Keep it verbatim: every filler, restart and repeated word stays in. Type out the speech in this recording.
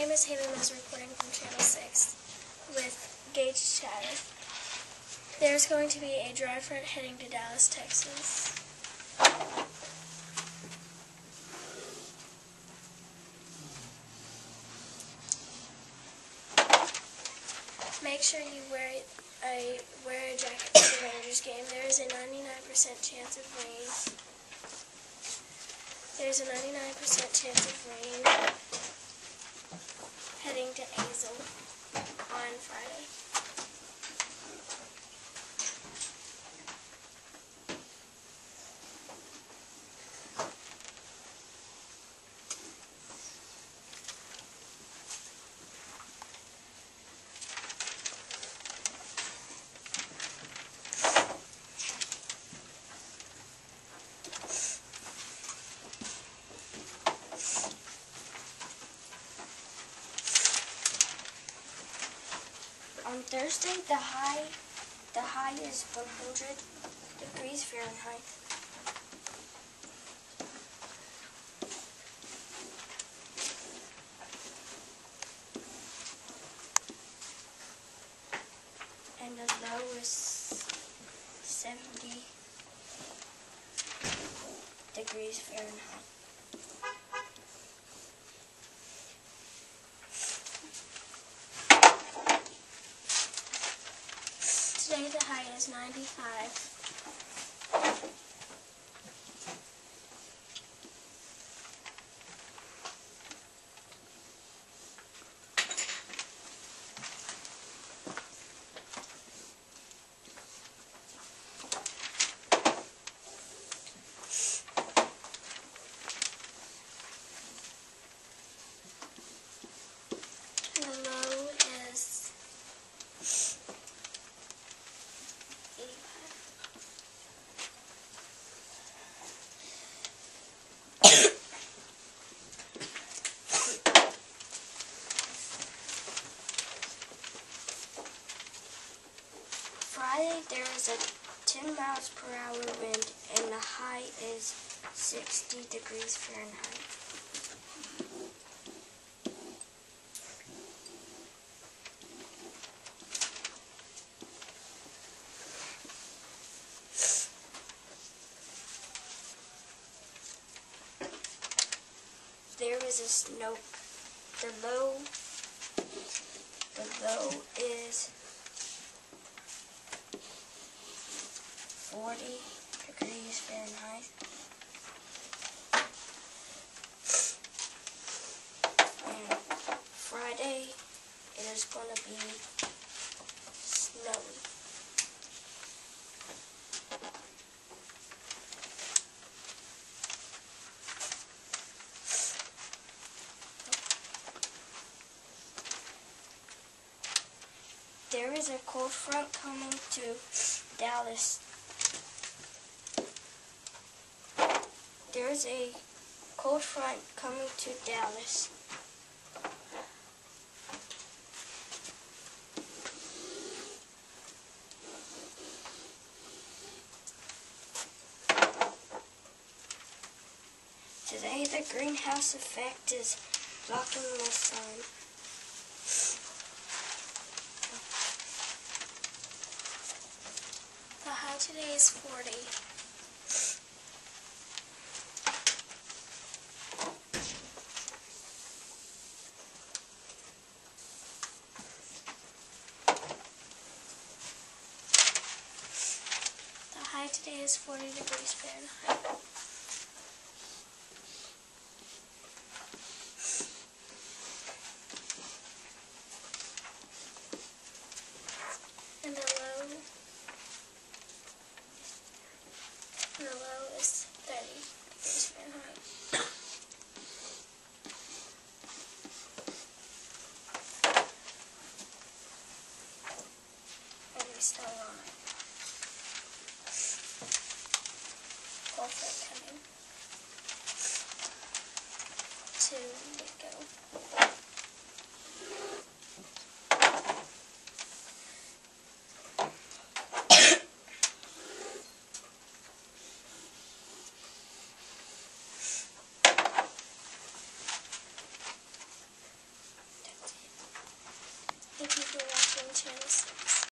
name is Haley Mills, reporting from Channel six with Gauge Chatter. There's going to be a dry front heading to Dallas, Texas. Make sure you wear a, wear a jacket to the Rangers game. There is a ninety-nine percent chance of rain. There's a ninety-nine percent chance of rain heading to Azle on Friday. On Thursday, the high, the high is one hundred degrees Fahrenheit. And the low is seventy degrees Fahrenheit. Today the high is ninety-five. And the low is Friday, there is a ten miles per hour wind and the high is sixty degrees Fahrenheit. There is a snow, the low, the low is forty degrees Fahrenheit. And Friday, it is going to be snowy. There is a cold front coming to Dallas. There is a cold front coming to Dallas. Today the greenhouse effect is blocking the sun. The high today is forty. The high today is forty degrees Fahrenheit. And the low, and the low is thirty degrees Fahrenheit. And we still on it. Perfect. Channel six.